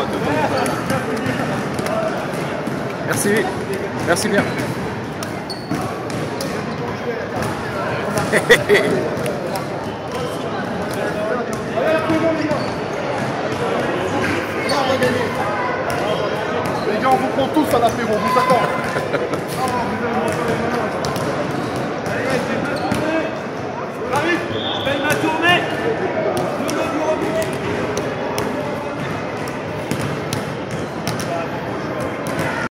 Merci. Merci bien. Les gars, on vous prend tous à l'apéro.